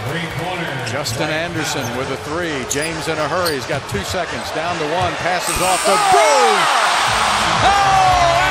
Justin Anderson with a three. James in a hurry. He's got 2 seconds. Down to one. Passes off to Broome. Oh!